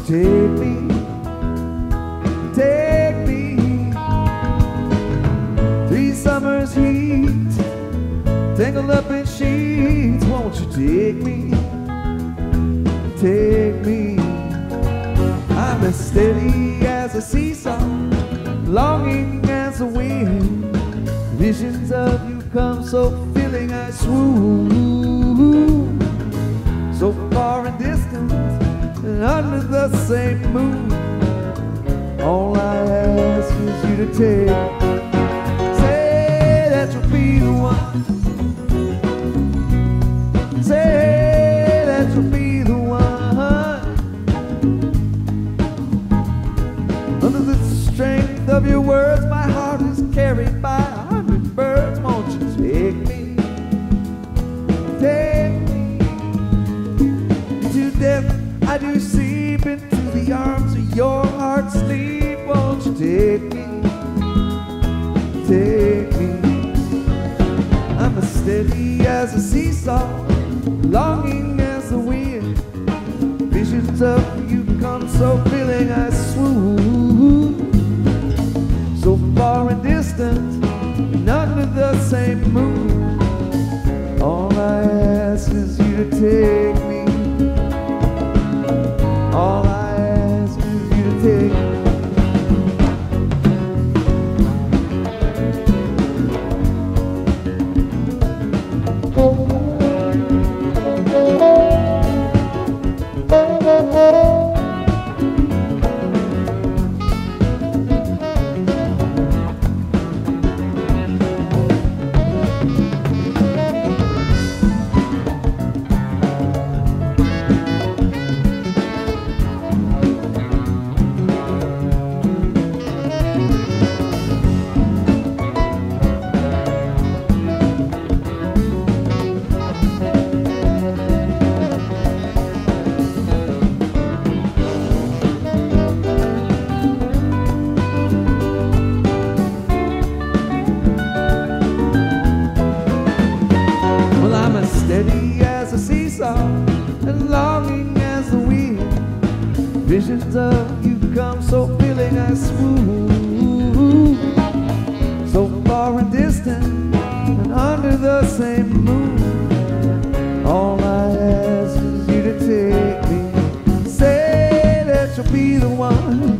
take me, take me. 3 summers heat, tangled up in sheets. Won't you take me, take me? I'm as steady as a seesaw, longing as the wind. Visions of you come so filling, I swoon. So far and distant, and under the same moon. All I ask is you to take. Say that you'll be the one. Say that you'll be the one. Under the strength of your words, my heart is carried by 100 birds. Won't you take me, take me? To death I do sleep, into the arms of your heart sleep. Won't you take me, take me? I'm as steady as a seesaw, longing as the wind. Visions of you come so filling, I swoon. So far and distant, and under the same moon. All I ask is you to take me. All I ask is you to take me. Steady as a seesaw, and longing as the wind. Visions of you come so filling, I swoon. So far and distant, and under the same moon. All I ask is you to take me. Say that you'll be the one.